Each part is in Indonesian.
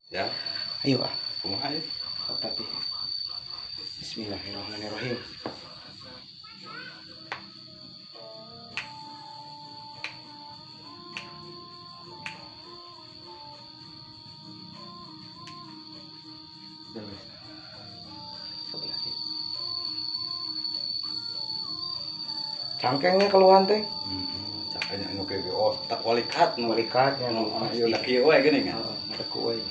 Ya. Ayo ah. Kumaha ya? Tapi Bismillahirrahmanirrahim. Sebelah kiri. Cangkengnya keluhan teh. Cakanya anu ke oh tak walikat nu Walikatnya nu ieu da kieu we geuning kan. ada kuenya.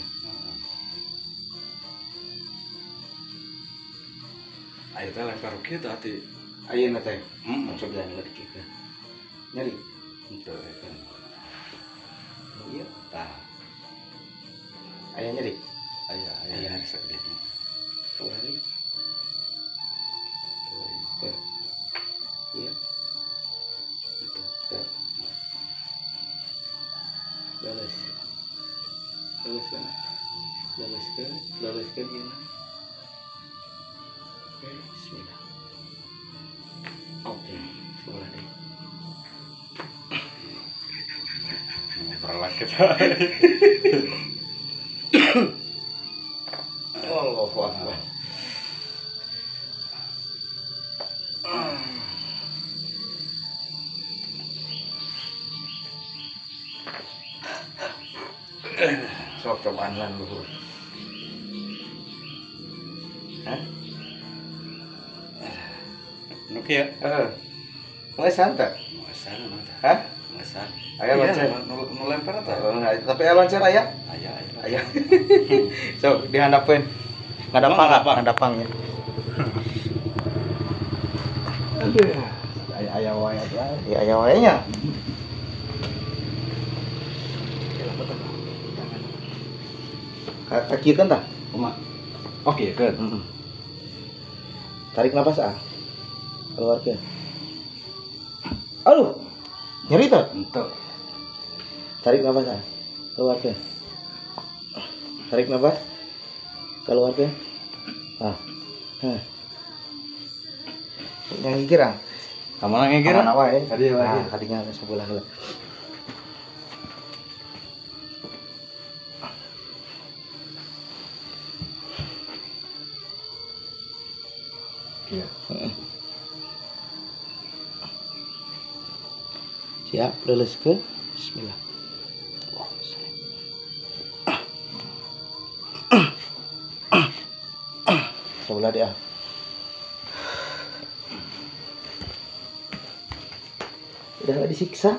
Aya teh lempar kieu teh ati. Ayeuna teh. Heeh. Coba lihat kita. Nyeri. Henteu kan. Iya. Tah, Aya nyeri. aya Aya. sakit. Lari. Tuh. Iya. Tuh. Balas. Balaskan. Balaskan gimana? Oke, bismillah. Oke, sebelah deh. Perlah kita. Allahu Akbar. Sok cobaan lan luhur. Hah? Nu kieu. Mulai santai. Muasan nu teh. Hah? Muasan. Aya loncer. Nu lempar teh. Tapi aya loncer aya. Aya. Aya. Sok dihandapkeun. Ngadapang, ngadapangnya. Aduh. Aya wae aja. Ya aya wae nya. Kaki kan tah? Kumaha? Oke, keun. Tarik napas ah. Keluarkan. Aduh. Nyeri tuh. Henteu. Tarik napas ah. Keluarkan. Tarik napas. Keluarkan. Ah. Yang ngigir ah. Kamana ngigir? Kamana wae. Kadieu wae. Nah, kadinya sebelah heula. Kieu. Siap, lulus ke bismillah. Sebelah dia. Udah gak disiksa.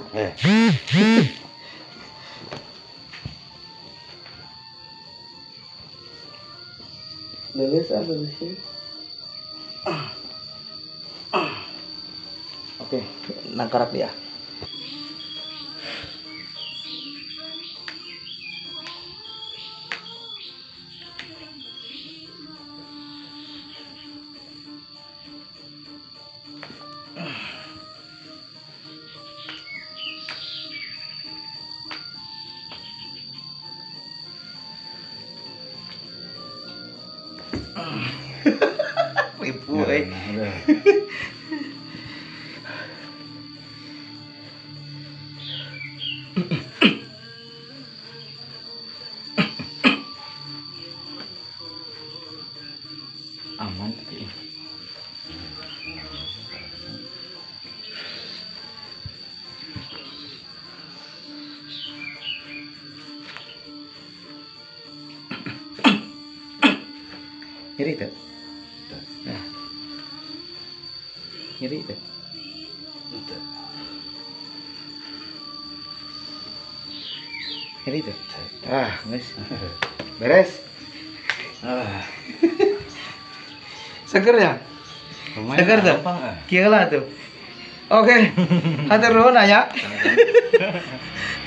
Lulus ah, lulusin. Oke, nangkarak dia. Ribu aman tapi nyeri tuh. Nah. Nyeri tuh. Nyeri tuh. Ah, guys. Beres. Seger ya? Seger tuh. Kieu lah tuh. Oke. Hatur nuhun aya.